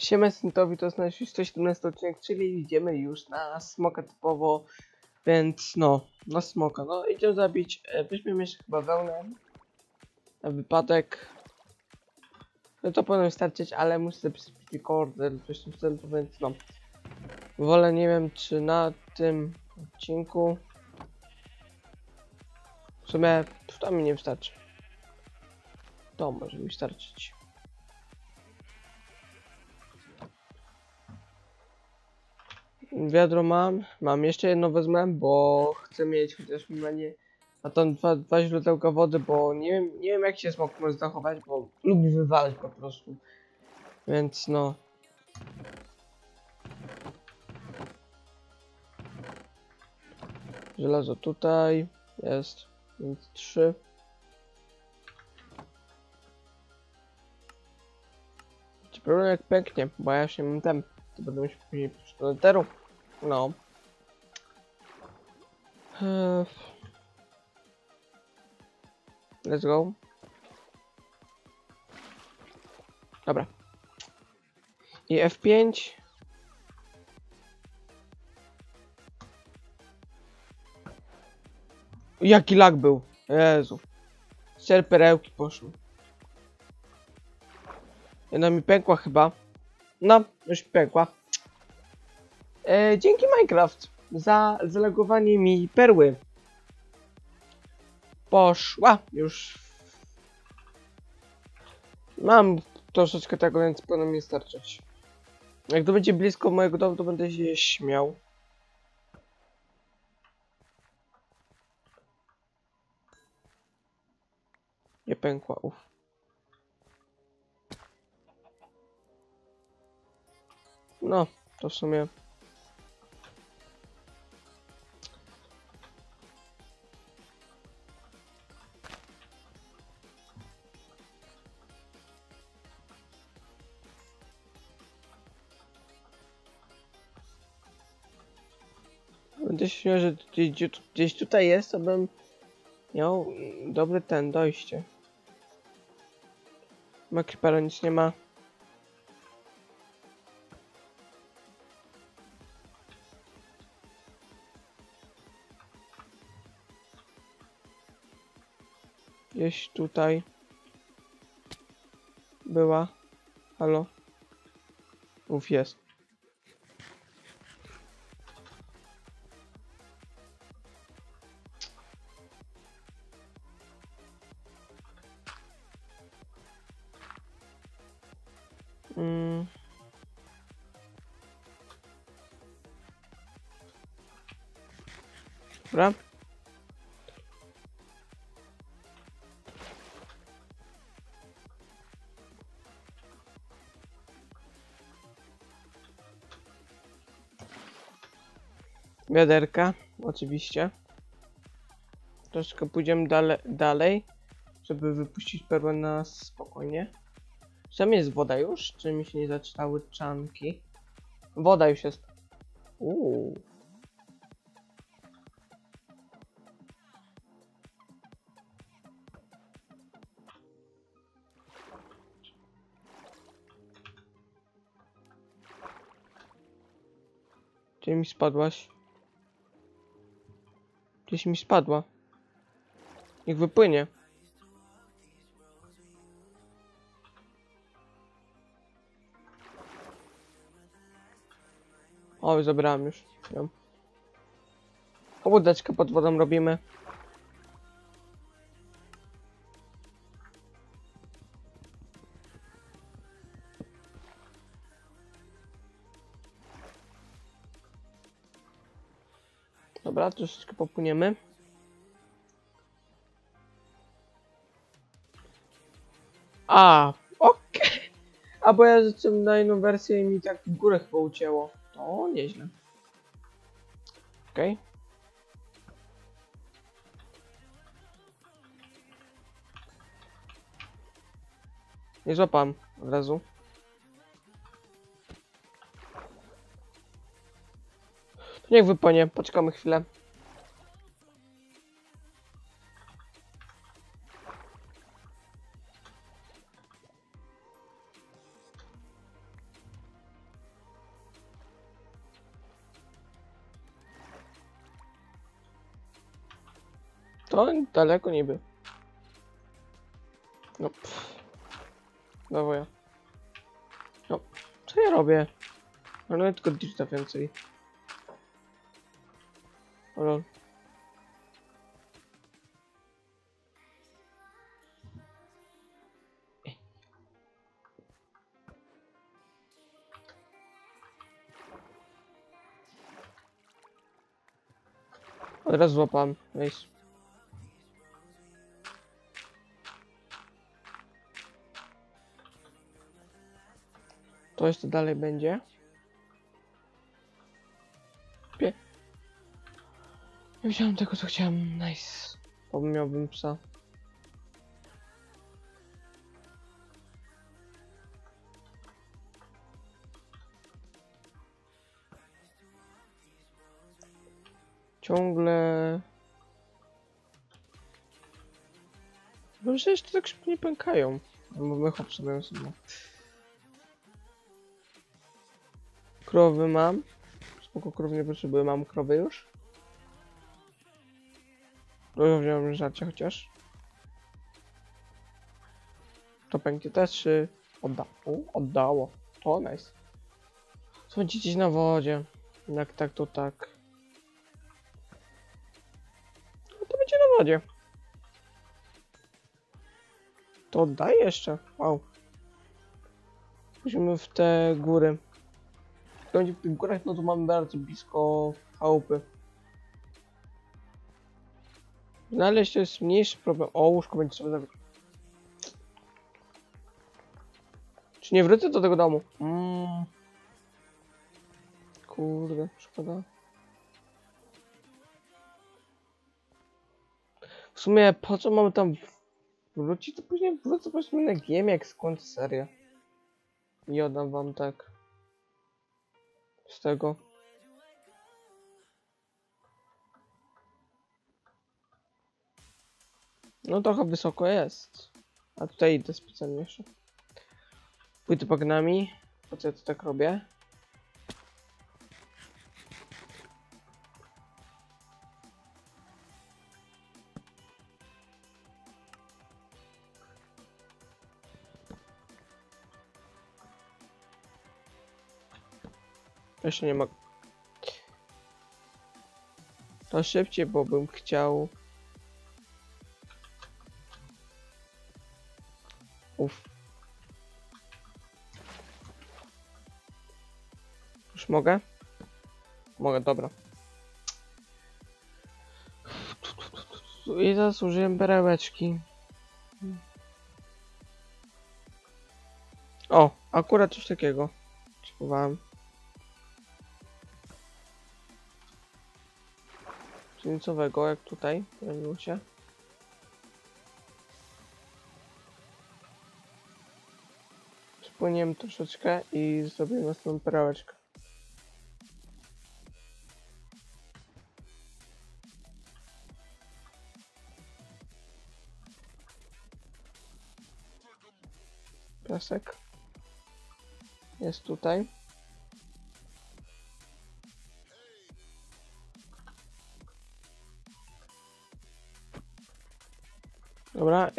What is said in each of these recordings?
Siema Syntowi, to jest nasz 117 odcinek, czyli idziemy już na smoka typowo, więc no, na smoka, no idziemy zabić, weźmiemy jeszcze chyba wełnę, na wypadek, no to powinno starczyć, ale muszę zapisać recorder, coś w tym stylu, więc no, wolę, nie wiem czy na tym odcinku, w sumie to mi nie wystarczy, to może mi starczyć. Wiadro mam jeszcze jedno wezmę, bo chcę mieć chociaż minimalnie na to dwa źródełka wody, bo nie wiem jak się smok może zachować, bo lubi wywalać po prostu. Więc no. Żelazo tutaj jest, więc 3. Problem jak pęknie, bo ja się mam temp, to będę musiał później pójść do netheru. No. Let's go. Dobra. I F5. Jaki lag był. Jezu. 4 perełki poszły. Jedna mi pękła chyba. No, już pękła. Dzięki Minecraft za zalogowanie mi perły. Poszła już. Mam troszeczkę tego, więc powinno mi starczyć. Jak to będzie blisko mojego domu, to będę się śmiał. Nie pękła, uff. No, to w sumie. Będę się śmiał, że gdzieś tutaj jest, to bym miał dobre dojście. Ma creepera, nic nie ma. Gdzieś tutaj była. Halo? Uf, jest. Dobra. Wiaderka, oczywiście. Troszkę pójdziemy dalej, żeby wypuścić perłę na spokojnie. Czy tam jest woda już? Czy mi się nie zaczytały czanki? Woda już jest. Gdzie mi spadłaś? Gdzieś mi spadła. Niech wypłynie. O, zabrałem już. Ja. Łódeczkę pod wodą robimy. Dobra, troszeczkę popłyniemy. A, okej. A bo ja zacząłem na inną wersję i mi tak w górę chyba ucięło. To nieźle. Okej. Nie złapam od razu. To niech wypłynie, poczekamy chwilę. To daleko niby. No pff. Znowu ja. No, co ja robię? No tylko dirta więcej. O lol. Od razu złapam. Nice. To jeszcze dalej będzie. Nie wziąłem tego, co chciałem. Nice. Bo miałbym psa. Ciągle... No przecież to tak szybko nie pękają. Bo my hopsują sobie. Krowy mam. Spoko, krów nie potrzebuję. Mam krowy już. No wziąłem żarcie chociaż. To pęknie też czy... Oddało. To nice. Sądzi gdzieś na wodzie. Jak tak, to tak. No to będzie na wodzie. To oddaj jeszcze. Wow. Musimy w te góry. Jak będzie w tych górach, no to mamy bardzo blisko chałupy. Znaleźć to jest mniejszy problem. O, łóżko będzie trzeba zabrać. Czy nie wrócę do tego domu? Kurde, szkoda. W sumie po co mamy tam wrócić, to później wrócę po prostu na game, jak skończę serię. I oddam wam tak. Z tego. No trochę wysoko jest. A tutaj idę specjalnie jeszcze. Pójdę bagnami. Po co ja to tak robię? Jeszcze nie mogę. To szybciej, bo bym chciał. Uff. Już mogę? Mogę, dobra. I zasłużyłem perełeczki. O, akurat coś takiego. Spróbowałem. Nic jak tutaj pojawiło się. Spłyniemy troszeczkę i zrobimy następną perełeczkę. Piasek jest tutaj. Dobra,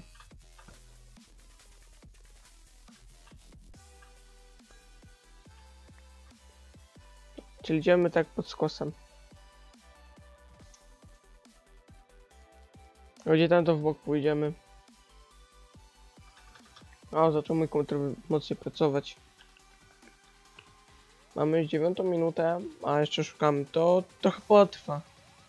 czyli idziemy tak pod skosem. Gdzie tam to w bok pójdziemy. O, zaczął mój komputer mocniej pracować. Mamy już 9 minutę, a jeszcze szukamy. To trochę potrwa.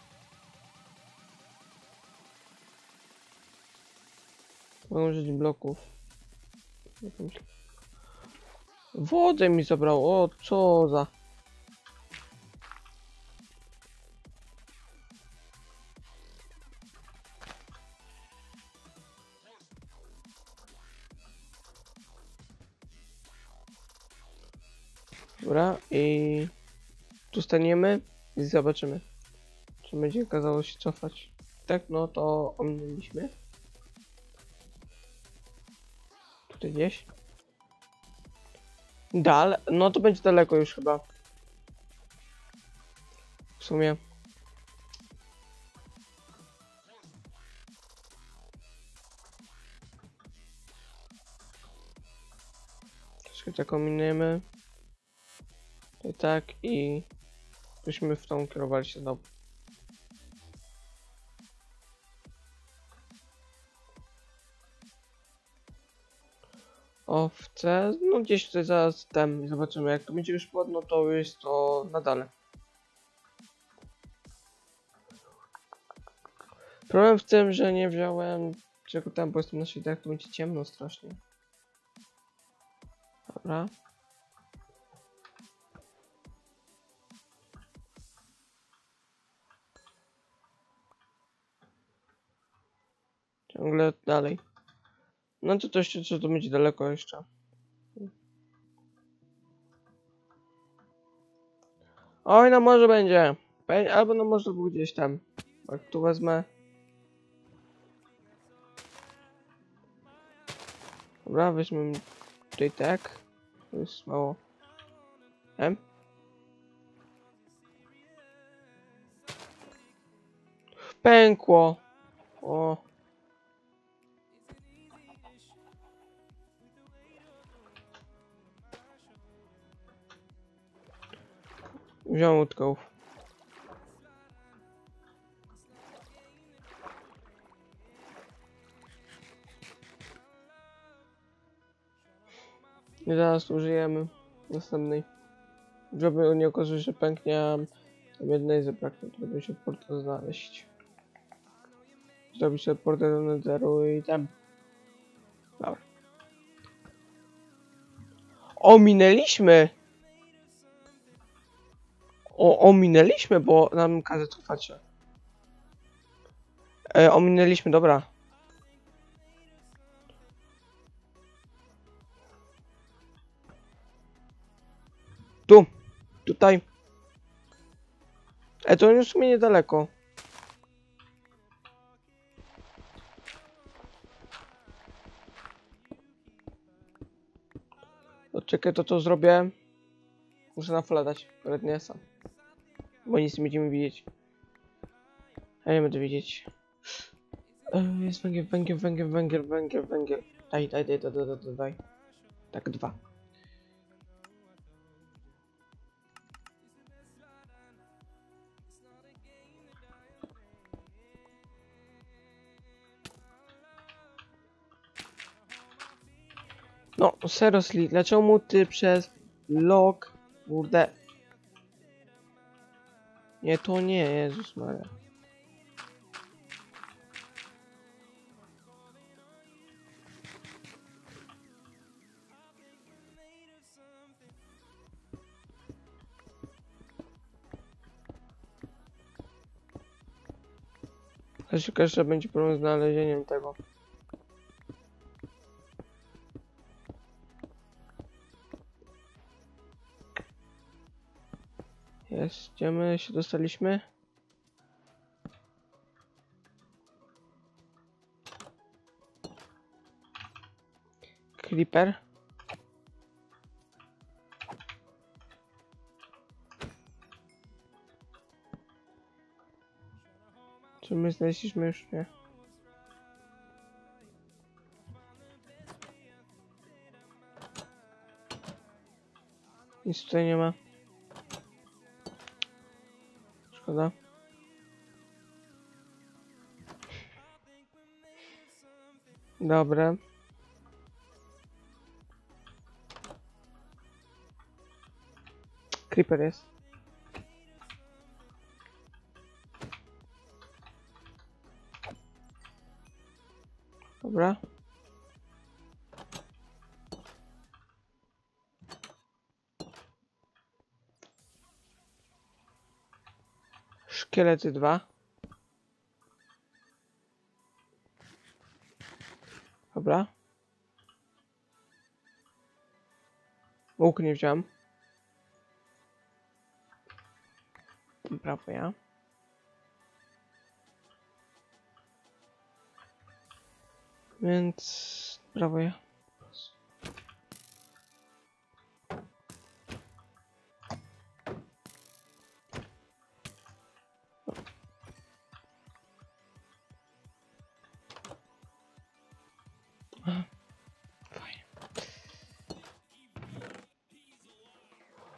Mogę użyć bloków. Wodę mi zabrał. O, co za... Dobra, i tu staniemy i zobaczymy, czy będzie kazało się cofać. Tak, no to ominęliśmy. Tutaj gdzieś. No to będzie daleko już chyba. W sumie. Troszkę tak ominujemy. I tak i byśmy w tą kierowali się znowu. Owce, no gdzieś tutaj zaraz tam zobaczymy, jak to będzie już płodno, to jest to na dole. Problem w tym, że nie wziąłem czego tam, bo jestem na światach, to będzie ciemno strasznie. Dobra. Ciągle dalej. No to jeszcze, czy to będzie daleko jeszcze. Oj, no może będzie. Albo no może był gdzieś tam. Jak tu wezmę. Dobra, weźmy tutaj tak. To jest mało. Pękło. O. Wziąłem łódków. I zaraz użyjemy następnej. Żeby nie okazało się, że pęknie, a tam jednej zabraknie, to będę się portal znaleźć. Zrobić sobie portal do Netheru i tam. Dobra. Ominęliśmy! Ominęliśmy, bo nam każe trwać. Ominęliśmy, dobra. Tu. Tutaj. To już w sumie niedaleko. Czekaj, to zrobię. Muszę nafladać. Rednie sam. Bo nic nie będziemy widzieć. Ja nie będę widzieć. Jest węgiel. Daj. Tak, 2. No, seriously, dlaczego ty przez log, kurde. Nie, to nie, Jezus Maria. Każdy będzie problem z znalezieniem tego. Jest, idziemy, się dostaliśmy. Creeper. Czy my znaleźliśmy już? Nie. Nic tutaj nie ma. Szkoda. Dobra. Creeper jest. Dobra. Szkielety 2. Dobra. Łuk nie wziąłem. Prawo ja. Więc prawo ja. Fajnie.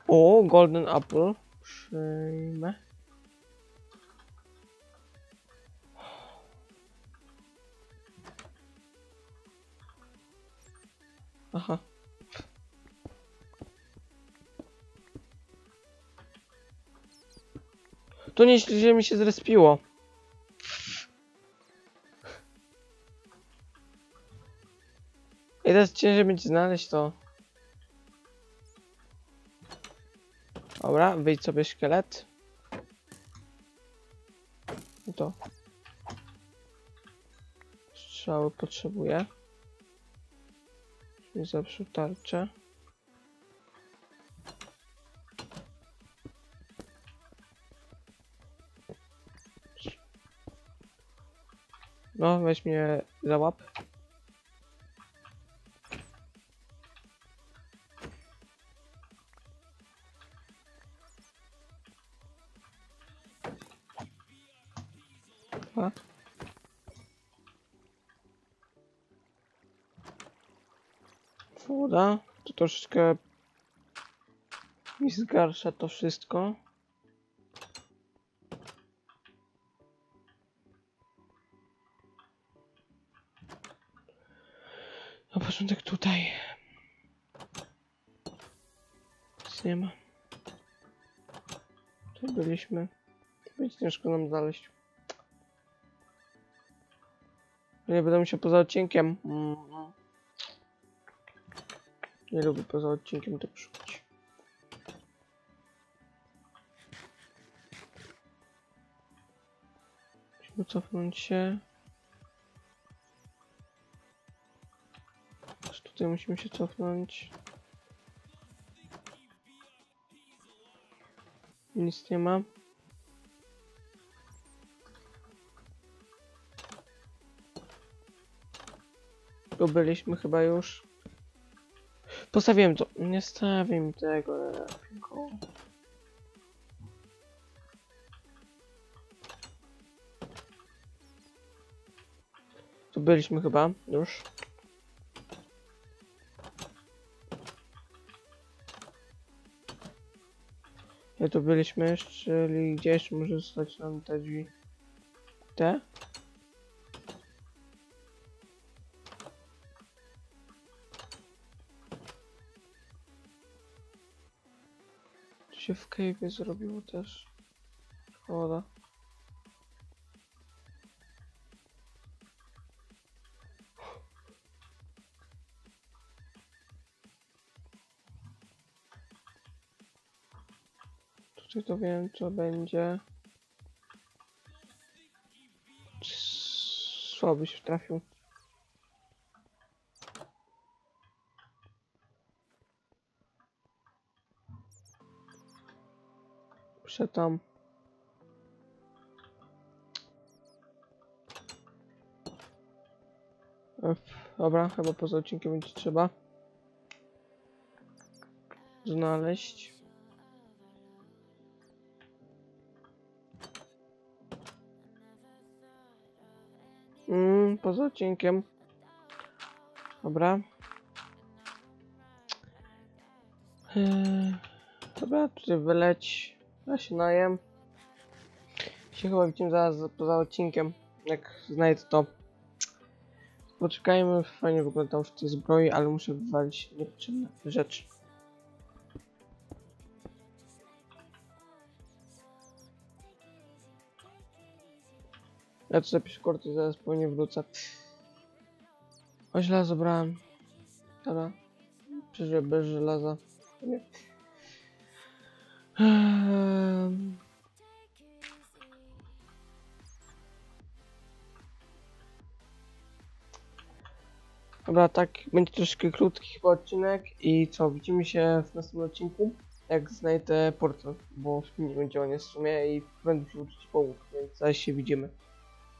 O, Golden Apple. Przyjmę. Aha. To nieźle, że mi się zrespiło. I teraz ciężej będzie znaleźć to. Dobra, wyjdź sobie szkielet. I to. Strzały potrzebuję. Nie zepsuł tarczę. No, weź mnie za łap. A. Woda. To troszeczkę mi zgarsza to wszystko. Na początek tutaj. Nic nie ma. Tu byliśmy. Będzie ciężko nam znaleźć. Nie będę musiał poza odcinkiem. Nie lubię poza odcinkiem tak szukać. Musimy cofnąć się. Też tutaj musimy się cofnąć. Nic nie ma. Tu byliśmy chyba już. Postawiłem to. Nie stawię mi tego. Tu byliśmy chyba już. Ja tu byliśmy, czyli gdzieś może zostać nam te drzwi. Te? Tu się w cave'ie zrobiło też. Szkoda. Tutaj to wiem co będzie. Słabo się trafił. Muszę tam. Dobra, chyba poza odcinkiem będzie trzeba znaleźć. Poza odcinkiem. Dobra. Dobra, tutaj wyleć. Ja się najem. Się chyba widzimy zaraz poza odcinkiem. Jak znajdę to. Poczekajmy, fajnie wyglądał w tej zbroi, ale muszę wywalić niepotrzebne rzeczy. Ja tu zapiszę korty, zaraz pewnie wrócę. O, żelazo brałem. Dobra. Przeżyję bez żelaza. Nie. Dobra, tak, będzie troszkę krótki chyba odcinek i co, widzimy się w następnym odcinku, jak znajdę portal, bo w tym nie będzie on jest w sumie i będę się uczyć połów, więc zaś się widzimy.